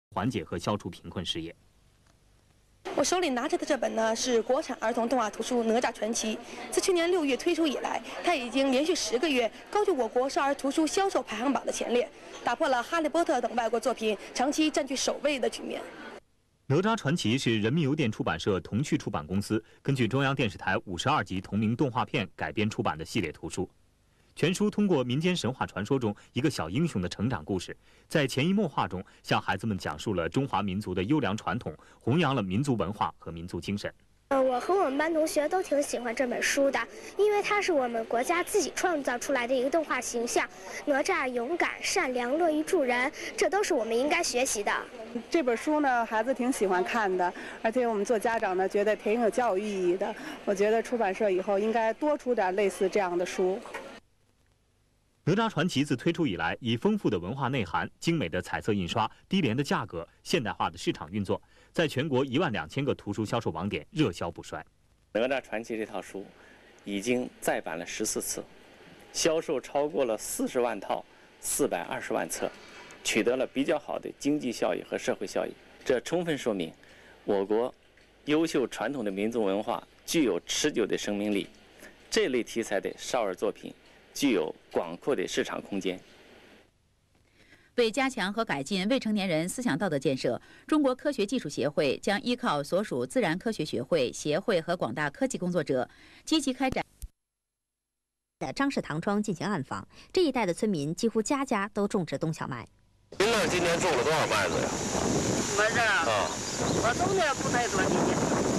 缓解和消除贫困事业。 我手里拿着的这本呢是国产儿童动画图书《哪吒传奇》。自去年6月推出以来，它已经连续10个月高居我国少儿图书销售排行榜的前列，打破了《哈利波特》等外国作品长期占据首位的局面。 《哪吒传奇》是人民邮电出版社童趣出版公司根据中央电视台52集同名动画片改编出版的系列图书。 全书通过民间神话传说中一个小英雄的成长故事，在潜移默化中向孩子们讲述了中华民族的优良传统，弘扬了民族文化和民族精神。 我和我们班同学都挺喜欢这本书的，因为它是我们国家自己创造出来的一个动画形象。哪吒勇敢、善良、乐于助人，这都是我们应该学习的。 这本书呢，孩子挺喜欢看的，而且我们做家长呢，觉得挺有教育意义的。我觉得出版社以后应该多出点类似这样的书。 哪吒传奇自推出以来，以丰富的文化内涵、精美的彩色印刷、低廉的价格、现代化的市场运作，在全国12000个图书销售网点热销不衰。 哪吒传奇这套书已经再版了14次，销售超过了40万套，420万册，取得了比较好的经济效益和社会效益。这充分说明，我国优秀传统的民族文化具有持久的生命力。这类题材的少儿作品 具有广阔的市场空间。 为加强和改进未成年人思想道德建设，中国科学技术协会将依靠所属自然科学学会、协会和广大科技工作者，积极开展的张氏唐庄进行暗访。这一带的村民几乎家家都种植冬小麦。 您那今年种了多少麦子呀？ 我这啊，我种的不太多，今年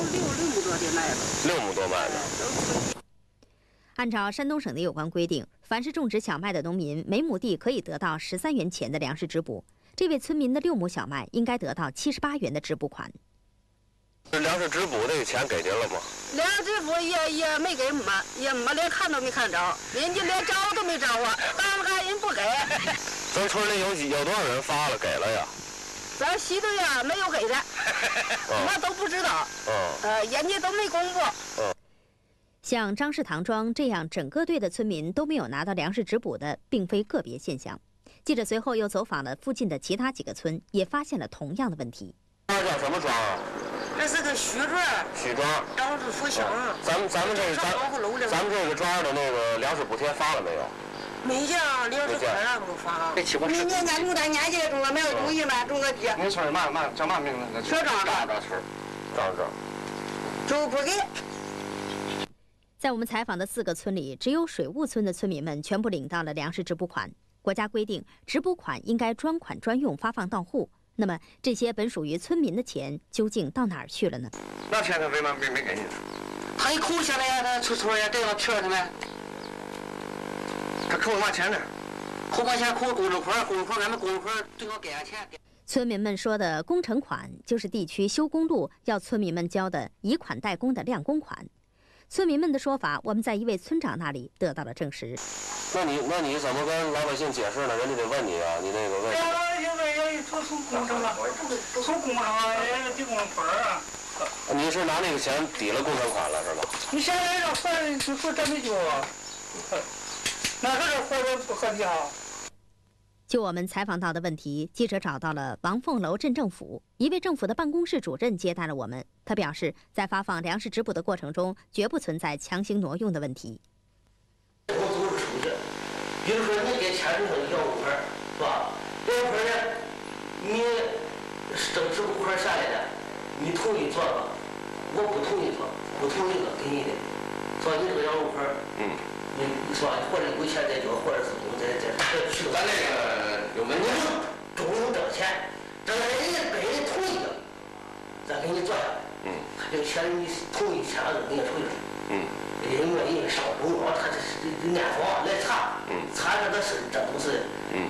6亩多的麦子。 6亩多麦子。 按照山东省的有关规定，凡是种植小麦的农民，每亩地可以得到13元钱的粮食直补。这位村民的6亩小麦应该得到78元的直补款。 这粮食直补这个钱给您了吗？ 粮食直补也没给也没连看都没看着，人家连找都没找我，当干人不给。 咱村里有多少人发了给了呀？ 咱西队呀没有给的，我都不知道。人家都没公布。 像张氏唐庄这样整个队的村民都没有拿到粮食直补的，并非个别现象。记者随后又走访了附近的其他几个村，也发现了同样的问题。 这叫什么庄啊？ 这是个许庄。 许庄。 张氏福兴。 咱们这个庄的那个粮食补贴发了没有？ 没见啊，粮食款让不发。明年咱种咱年节种了没有种一麦种个地。 您村儿叫嘛名字？ 车庄的。 张氏。 就不给。 在我们采访的4个村里，只有水务村的村民们全部领到了粮食直补款。国家规定，直补款应该专款专用发放到户。那么，这些本属于村民的钱究竟到哪儿去了呢？ 那钱他为嘛没给你？ 他一扣下来呀，他出村呀，这个票他们。 他扣嘛钱呢？ 扣把钱扣工程款，俺们工程款最好给俺钱。 村民们说的工程款，就是地区修公路要村民们交的以款代工的亮工款。 村民们的说法，我们在一位村长那里得到了证实。 那你怎么跟老百姓解释呢？人家得问你啊，你那个问。 老百姓人都从工程了，从工程人家抵工程款啊。 你是拿那个钱抵了工程款了是吧？ 你现在让还说真没救啊？那可是活着不合理啊！ 就我们采访到的问题，记者找到了王凤楼镇政府一位政府的办公室主任接待了我们。他表示，在发放粮食直补的过程中，绝不存在强行挪用的问题。 我都是出去，比如说你给签署要5块，是吧？要5块呢，你这直补款下来的，你同意做吧？我不同意做，不同意了给你的，说你这个要5块，你说或者有钱再交，或者是不再去。咱这个有门路，中用挣钱，这个人家本人同意了，咱给你做下来。他这个钱你同意签了给你出去。因为人上中央，他这是安防来查，查这个事，这都是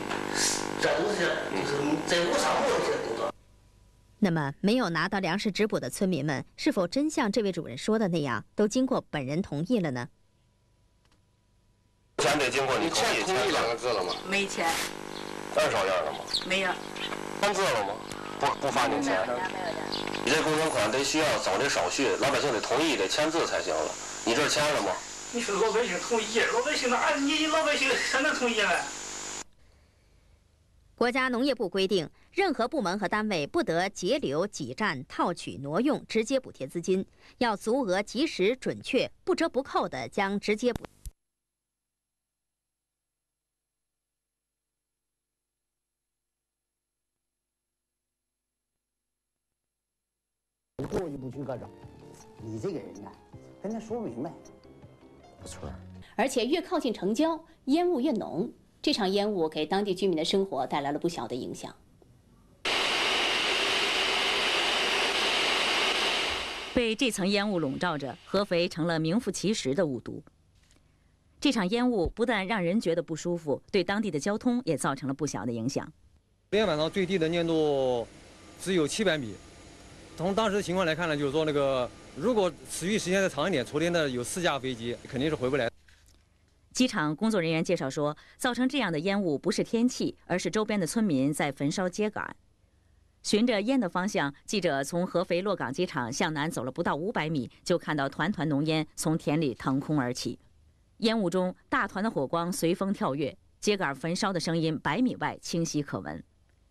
就是在路上没有这些工作。 那么，没有拿到粮食直补的村民们，是否真像这位主任说的那样，都经过本人同意了呢？ 钱得经过你同意2个字了吗？ 没钱。 按照样了吗？ 没有。 签字了吗？不发您钱。你这工程款得需要走这手续，老百姓得同意，得签字才行了。你这签了吗？ 你是老百姓同意，老百姓你老百姓谁能同意呢？ 国家农业部规定， 任何部门和单位不得截留、挤占、套取、挪用直接补贴资金，要足额、及时、准确、不折不扣地将直接补。 过意不去个找，你这个人呢，跟他说明白，不错。 而且越靠近城郊，烟雾越浓。这场烟雾给当地居民的生活带来了不小的影响。 被这层烟雾笼罩着，合肥成了名副其实的雾都。这场烟雾不但让人觉得不舒服，对当地的交通也造成了不小的影响。 昨天晚上最低的粘度只有700米。从当时的情况来看呢，就是说如果持续时间再长一点，昨天呢有4架飞机肯定是回不来。 机场工作人员介绍说，造成这样的烟雾不是天气，而是周边的村民在焚烧秸秆。循着烟的方向，记者从合肥洛港机场向南走了不到500米，就看到团团浓烟从田里腾空而起。烟雾中，大团的火光随风跳跃，秸秆焚烧的声音100米外清晰可闻。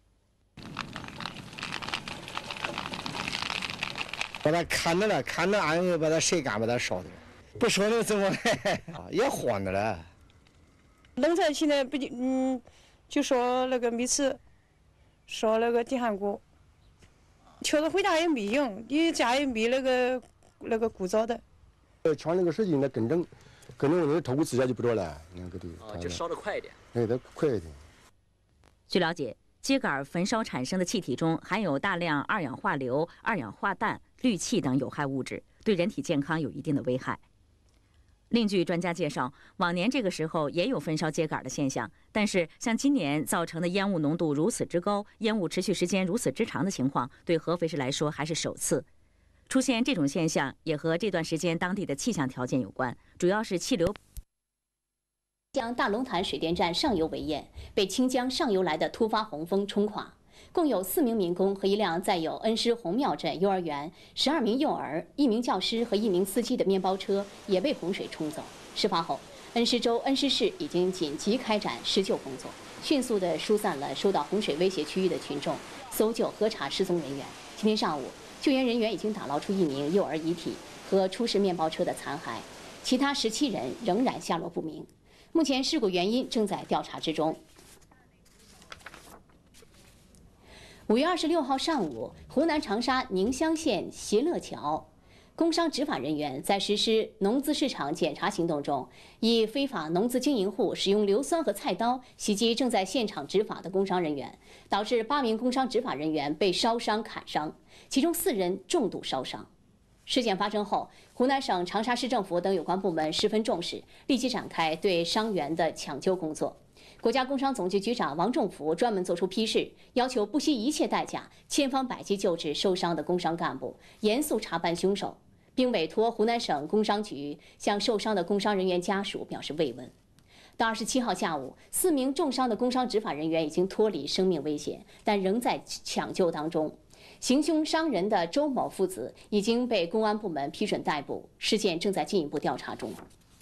把它砍着了，砍着俺又把它晒干，把它烧的，不烧了怎么办？也慌的了。 农村现在就说那个每次烧那个地旱谷，确实回家也没用，你家也没那个古早的。 抢那个时间，那跟着我那头时间就不着了，那个都。 就烧得快一点。 哎，得快一点。 据了解，秸秆焚烧产生的气体中含有大量二氧化硫、二氧化氮、氯气等有害物质，对人体健康有一定的危害。另据专家介绍，往年这个时候也有焚烧秸秆的现象，但是像今年造成的烟雾浓度如此之高，烟雾持续时间如此之长的情况，对合肥市来说还是首次。出现这种现象也和这段时间当地的气象条件有关，主要是气流。 江大龙潭水电站上游围堰被清江上游来的突发洪峰冲垮，共有4名民工和一辆载有恩施红庙镇幼儿园12名幼儿、1名教师和1名司机的面包车也被洪水冲走。事发后，恩施州恩施市已经紧急开展施救工作，迅速地疏散了受到洪水威胁区域的群众，搜救核查失踪人员。今天上午，救援人员已经打捞出1名幼儿遗体和出事面包车的残骸，其他17人仍然下落不明。目前事故原因正在调查之中。5月26号上午，湖南长沙宁乡县协乐桥工商执法人员在实施农资市场检查行动中，以非法农资经营户使用硫酸和菜刀袭击正在现场执法的工商人员，导致8名工商执法人员被烧伤、砍伤，其中4人重度烧伤。事件发生后，湖南省长沙市政府等有关部门十分重视，立即展开对伤员的抢救工作。国家工商总局局长王仲福专门作出批示，要求不惜一切代价，千方百计救治受伤的工商干部，严肃查办凶手，并委托湖南省工商局向受伤的工商人员家属表示慰问。到27号下午，4名重伤的工商执法人员已经脱离生命危险，但仍在抢救当中。行凶伤人的周某父子已经被公安部门批准逮捕，事件正在进一步调查中。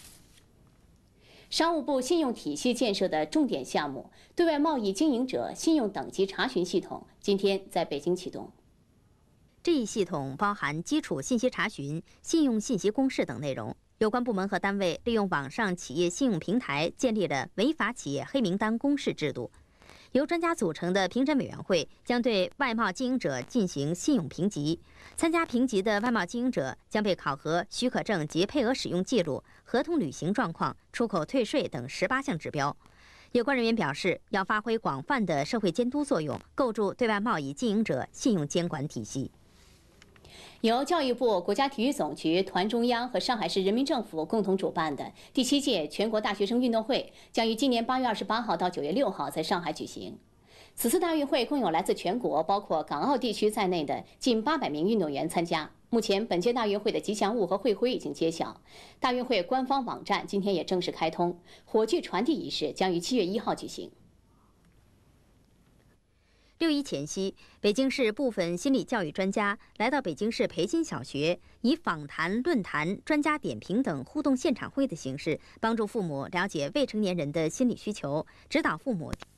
商务部信用体系建设的重点项目——对外贸易经营者信用等级查询系统，今天在北京启动。 这一系统包含基础信息查询、信用信息公示等内容。有关部门和单位利用网上企业信用平台建立了违法企业黑名单公示制度。由专家组成的评审委员会将对外贸经营者进行信用评级，参加评级的外贸经营者将被考核许可证及配额使用记录、合同履行状况、出口退税等18项指标。有关人员表示，要发挥广泛的社会监督作用，构筑对外贸易经营者信用监管体系。 由教育部、国家体育总局、团中央和上海市人民政府共同主办的第7届全国大学生运动会将于今年8月28号到9月6号在上海举行。此次大运会共有来自全国，包括港澳地区在内的近800名运动员参加。目前，本届大运会的吉祥物和会徽已经揭晓，大运会官方网站今天也正式开通，火炬传递仪式将于7月1号举行。 6·1前夕，北京市部分心理教育专家来到北京市培新小学，以访谈、论坛、专家点评等互动现场会的形式，帮助父母了解未成年人的心理需求，指导父母。